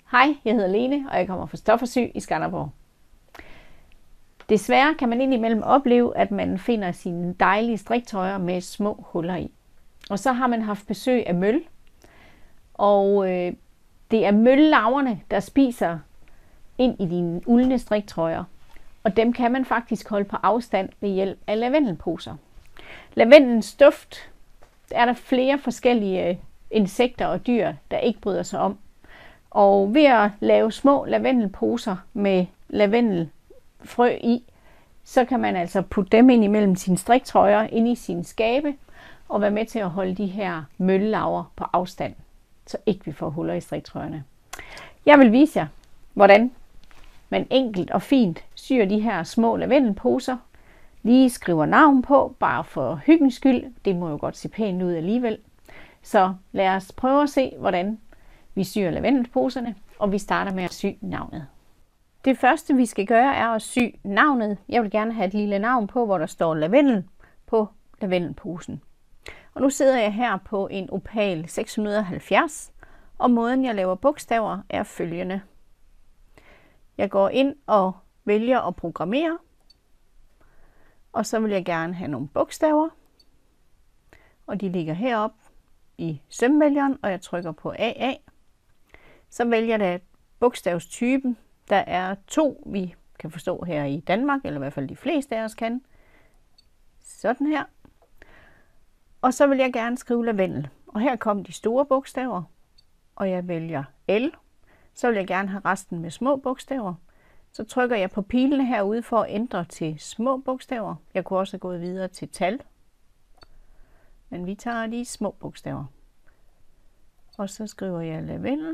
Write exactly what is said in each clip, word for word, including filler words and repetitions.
Hej, jeg hedder Lene, og jeg kommer fra Stoffersy i Skanderborg. Desværre kan man indimellem opleve, at man finder sine dejlige striktrøjer med små huller i. Og så har man haft besøg af møl, og øh, det er møllarverne, der spiser ind i dine uldne striktrøjer. Og dem kan man faktisk holde på afstand ved hjælp af lavendelposer. Lavendelens duft er der flere forskellige insekter og dyr, der ikke bryder sig om. Og ved at lave små lavendelposer med lavendelfrø i, så kan man altså putte dem ind imellem sine striktrøjer, ind i sine skabe, og være med til at holde de her møllarver på afstand, så ikke vi får huller i striktrøjerne. Jeg vil vise jer, hvordan man enkelt og fint syr de her små lavendelposer. Lige skriver navn på, bare for hyggens skyld. Det må jo godt se pænt ud alligevel. Så lad os prøve at se, hvordan vi syr lavendelposerne, og vi starter med at sy navnet. Det første vi skal gøre er at sy navnet. Jeg vil gerne have et lille navn på, hvor der står lavendel på lavendelposen. Og nu sidder jeg her på en Opal seks hundrede og halvfjerds, og måden jeg laver bogstaver er følgende. Jeg går ind og vælger at programmere, og så vil jeg gerne have nogle bogstaver, og de ligger heroppe i sømvælgeren, og jeg trykker på A A. Så vælger jeg bogstavstypen. Der er to, vi kan forstå her i Danmark, eller i hvert fald de fleste af os kan. Sådan her. Og så vil jeg gerne skrive lavendel. Og her kommer de store bogstaver, og jeg vælger L. Så vil jeg gerne have resten med små bogstaver. Så trykker jeg på pilene herude for at ændre til små bogstaver. Jeg kunne også have gået videre til tal. Men vi tager de små bogstaver. Og så skriver jeg lavendel.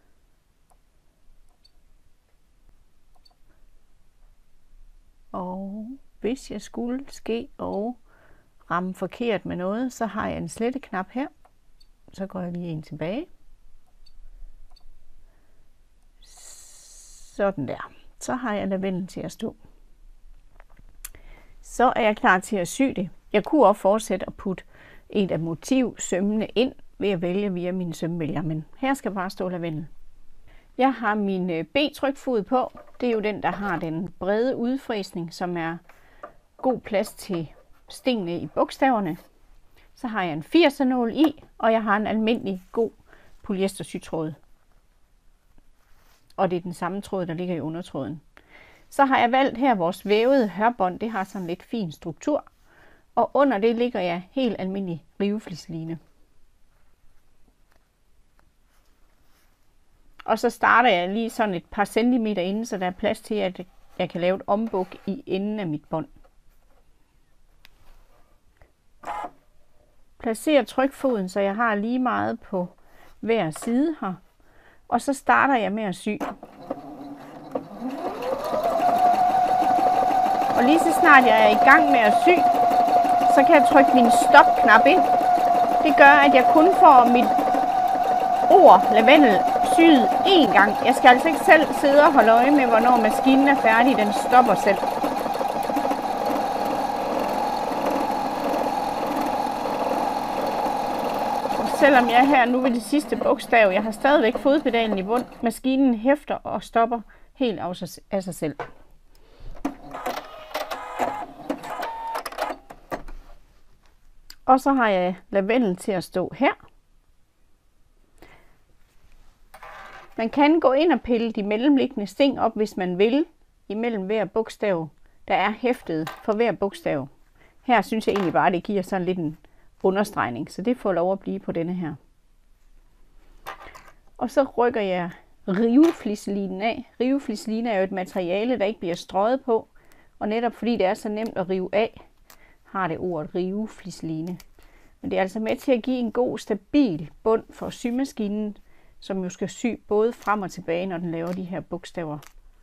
Og hvis jeg skulle ske og ramme forkert med noget, så har jeg en sletteknap her. Så går jeg lige en tilbage. Sådan der. Så har jeg lavendel til at stå. Så er jeg klar til at sy det. Jeg kunne også fortsætte at putte et af motivsømmene ind ved at vælge via min sømvælger, men her skal bare stå lavendel. Jeg har min B-trykfod på. Det er jo den, der har den brede udfræsning, som er god plads til stingene i bogstaverne. Så har jeg en firser-nål i, og jeg har en almindelig god polyestersytråd. Og det er den samme tråd, der ligger i undertråden. Så har jeg valgt her vores vævede hørbånd. Det har sådan lidt fin struktur. Og under det ligger jeg helt almindelig riveflisline. Og så starter jeg lige sådan et par centimeter inde, så der er plads til, at jeg kan lave et ombuk i enden af mit bånd. Placer trykfoden, så jeg har lige meget på hver side her. Og så starter jeg med at sy. Og lige så snart jeg er i gang med at sy, så kan jeg trykke min stopknap ind. Det gør, at jeg kun får mit ord lavendel syet én gang. Jeg skal altså ikke selv sidde og holde øje med, hvornår maskinen er færdig. Den stopper selv. Og selvom jeg er her nu ved det sidste bogstav, jeg har stadigvæk fodpedalen i bund. Maskinen hæfter og stopper helt af sig selv. Og så har jeg lavendel til at stå her. Man kan gå ind og pille de mellemliggende sting op, hvis man vil, imellem hver bogstav, der er hæftet for hver bogstav. Her synes jeg egentlig bare, at det giver sådan lidt en understregning, så det får lov at blive på denne her. Og så rykker jeg riveflislinen af. Riveflisline er jo et materiale, der ikke bliver strøget på, og netop fordi det er så nemt at rive af, har det ordet riveflisline. Men det er altså med til at give en god, stabil bund for symaskinen, som jo skal sy både frem og tilbage, når den laver de her bogstaver.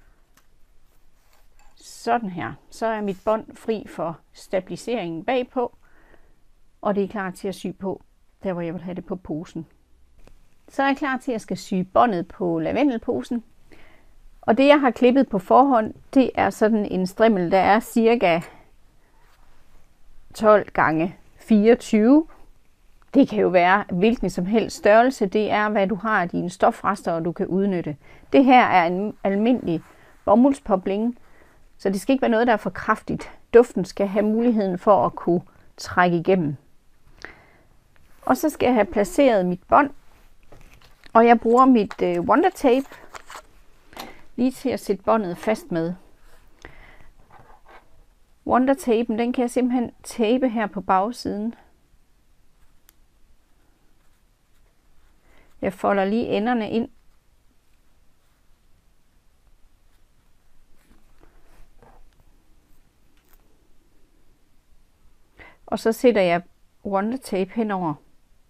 Sådan her. Så er mit bånd fri for stabiliseringen bagpå, og det er klar til at sy på, der hvor jeg vil have det på posen. Så er jeg klar til at skal sy båndet på lavendelposen. Og det jeg har klippet på forhånd, det er sådan en strimmel, der er cirka tolv gange fireogtyve. Det kan jo være hvilken som helst størrelse. Det er, hvad du har af dine stofrester, og du kan udnytte. Det her er en almindelig bomuldspåbling, så det skal ikke være noget, der er for kraftigt. Duften skal have muligheden for at kunne trække igennem. Og så skal jeg have placeret mit bånd, og jeg bruger mit øh, Wonder Tape lige til at sætte båndet fast med. Wonder Tapen, den kan jeg simpelthen tape her på bagsiden. Jeg folder lige enderne ind. Og så sætter jeg Wonder Tape henover. Jeg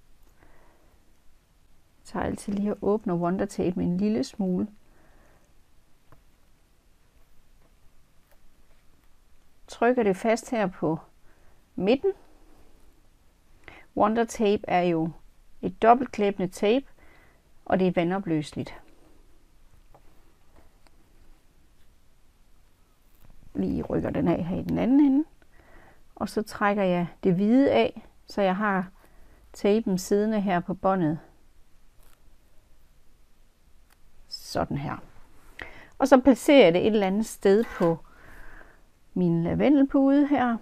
tager altid lige og åbner Wonder Tape med en lille smule. Trykker det fast her på midten. Wonder Tape er jo et dobbeltklæbende tape, og det er vandopløseligt. Lige rykker den af her i den anden ende. Og så trækker jeg det hvide af, så jeg har tapen siddende her på båndet. Sådan her. Og så placerer jeg det et eller andet sted på min lavendelpude her.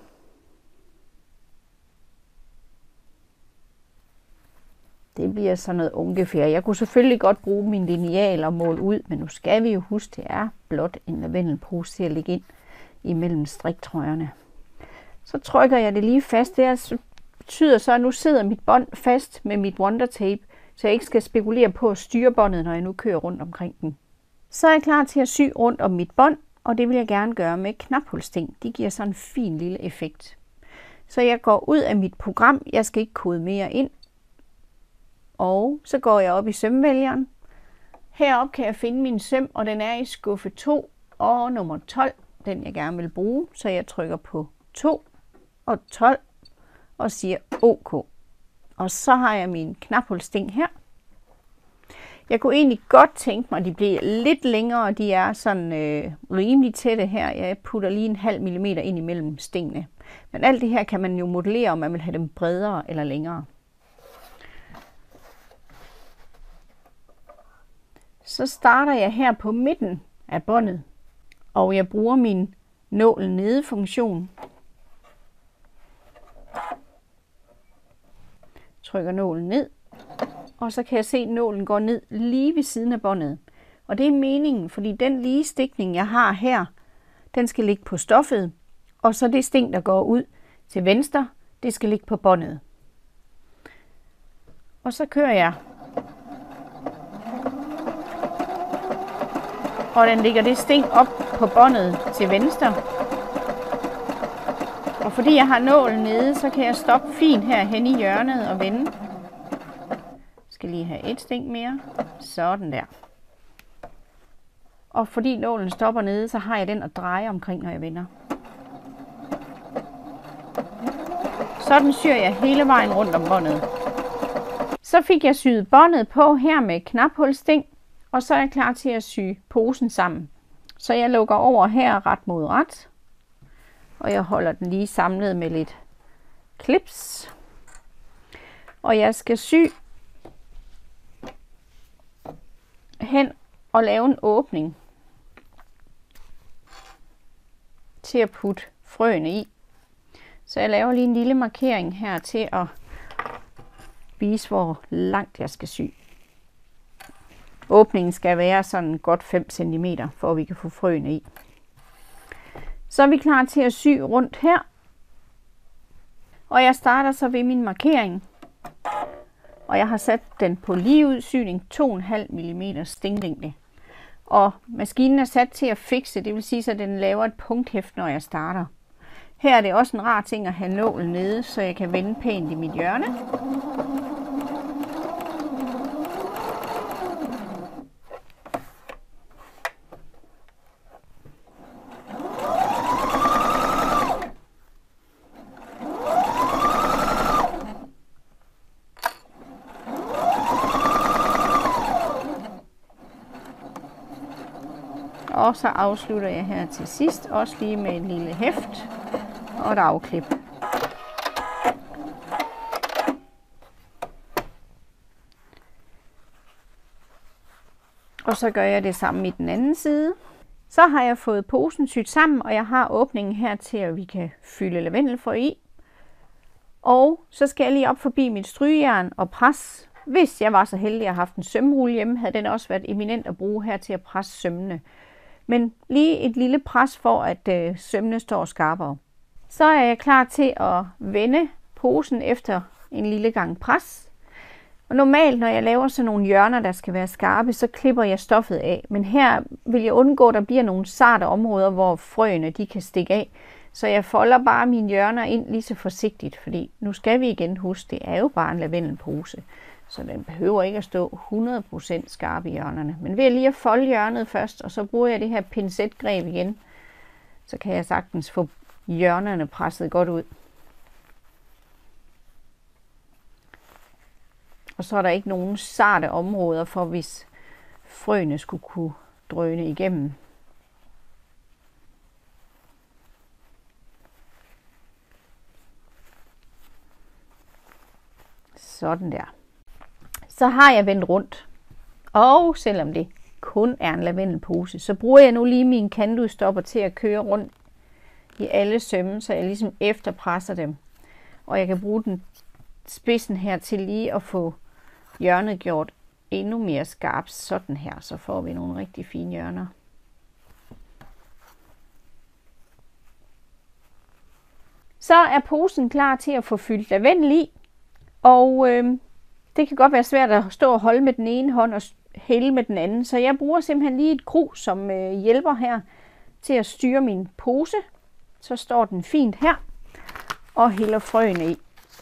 Det bliver sådan noget ungefær. Jeg kunne selvfølgelig godt bruge min lineal og måle ud, men nu skal vi jo huske, det er blot en lavendelpose til at lægge ind imellem striktrøjerne. Så trykker jeg det lige fast. Det betyder så, at nu sidder mit bånd fast med mit Wonder Tape, så jeg ikke skal spekulere på at styre båndet, når jeg nu kører rundt omkring den. Så er jeg klar til at sy rundt om mit bånd, og det vil jeg gerne gøre med knaphulssting. De giver sådan en fin lille effekt. Så jeg går ud af mit program. Jeg skal ikke kode mere ind. Og så går jeg op i sømvælgeren. Heroppe kan jeg finde min søm, og den er i skuffe to og nummer tolv, den jeg gerne vil bruge. Så jeg trykker på to og tolv og siger OK. Og så har jeg min knaphulssting her. Jeg kunne egentlig godt tænke mig, at de bliver lidt længere. De er sådan øh, rimelig tætte her. Jeg putter lige en halv millimeter ind imellem stingene. Men alt det her kan man jo modellere, om man vil have dem bredere eller længere. Så starter jeg her på midten af båndet, og jeg bruger min nål nede funktion. Trykker nålen ned, og så kan jeg se, at nålen går ned lige ved siden af båndet. Og det er meningen, fordi den lige stikning, jeg har her, den skal ligge på stoffet, og så det sting, der går ud til venstre, det skal ligge på båndet. Og så kører jeg. Og den ligger det sting op på båndet til venstre. Og fordi jeg har nålen nede, så kan jeg stoppe fint her hen i hjørnet og vende. Jeg skal lige have et sting mere. Sådan der. Og fordi nålen stopper nede, så har jeg den at dreje omkring, når jeg vender. Sådan syr jeg hele vejen rundt om båndet. Så fik jeg syet båndet på her med knaphulssting. Og så er jeg klar til at sy posen sammen. Så jeg lukker over her ret mod ret. Og jeg holder den lige samlet med lidt clips. Og jeg skal sy hen og lave en åbning til at putte frøene i. Så jeg laver lige en lille markering her til at vise, hvor langt jeg skal sy. Åbningen skal være sådan godt fem centimeter, for at vi kan få frøene i. Så er vi klar til at sy rundt her. Og jeg starter så ved min markering. Og jeg har sat den på lige udsyning to komma fem millimeter stinglængde. Og maskinen er sat til at fikse, det vil sige, at den laver et punkthæft, når jeg starter. Her er det også en rar ting at have nålen nede, så jeg kan vende pænt i mit hjørne. Og så afslutter jeg her til sidst, også lige med et lille hæft og et afklip. Og så gør jeg det samme i den anden side. Så har jeg fået posen syet sammen, og jeg har åbningen her til, at vi kan fylde lavendelfrø i. Og så skal jeg lige op forbi mit strygejern og presse. Hvis jeg var så heldig at have haft en sømrulle hjemme, havde den også været eminent at bruge her til at presse sømmene. Men lige et lille pres for, at øh, sømmene står skarpere. Så er jeg klar til at vende posen efter en lille gang pres. Og normalt, når jeg laver sådan nogle hjørner, der skal være skarpe, så klipper jeg stoffet af. Men her vil jeg undgå, at der bliver nogle sarte områder, hvor frøene de kan stikke af. Så jeg folder bare mine hjørner ind lige så forsigtigt, fordi nu skal vi igen huske, det er jo bare en lavendelpose. Så den behøver ikke at stå hundrede procent skarp i hjørnerne. Men ved lige at folde hjørnet først, og så bruger jeg det her pincetgreb igen, så kan jeg sagtens få hjørnerne presset godt ud. Og så er der ikke nogen sarte områder for, hvis frøene skulle kunne drøne igennem. Sådan der. Så har jeg vendt rundt. Og selvom det kun er en lavendelpose, så bruger jeg nu lige min kantudstopper til at køre rundt i alle sømme, så jeg ligesom efterpresser dem. Og jeg kan bruge den spidsen her til lige at få hjørnet gjort endnu mere skarpt, sådan her, så får vi nogle rigtig fine hjørner. Så er posen klar til at få fyldt lavendel i, og øh, det kan godt være svært at stå og holde med den ene hånd og hælde med den anden, så jeg bruger simpelthen lige et krus som øh, hjælper her til at styre min pose. Så står den fint her og hælder frøene i.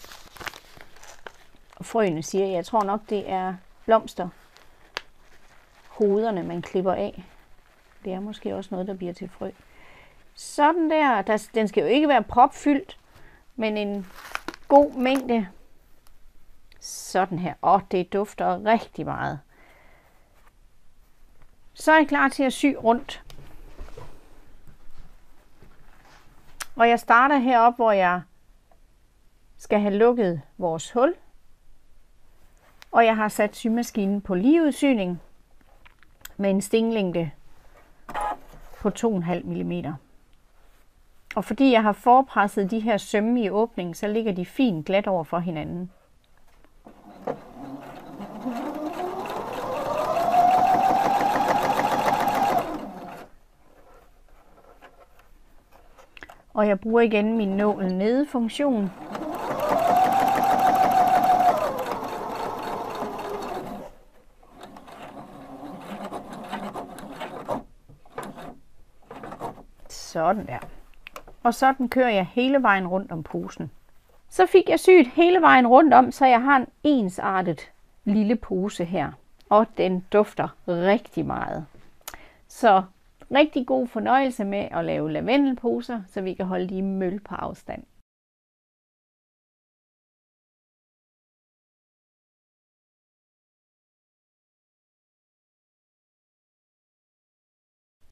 Og frøene siger, jeg tror nok det er blomster hovederne man klipper af. Det er måske også noget der bliver til frø. Sådan der, der den skal jo ikke være propfyldt, men en god mængde. Sådan her. Åh, det dufter rigtig meget. Så er jeg klar til at sy rundt. Og jeg starter heroppe, hvor jeg skal have lukket vores hul. Og jeg har sat symaskinen på ligeudsyning med en stinglængde på to komma fem millimeter. Og fordi jeg har forpresset de her sømme i åbningen, så ligger de fint glat over for hinanden. Og jeg bruger igen min nål nede funktion. Sådan der. Og sådan kører jeg hele vejen rundt om posen. Så fik jeg syet hele vejen rundt om, så jeg har en ensartet lille pose her. Og den dufter rigtig meget. Så rigtig god fornøjelse med at lave lavendelposer, så vi kan holde de møl på afstand.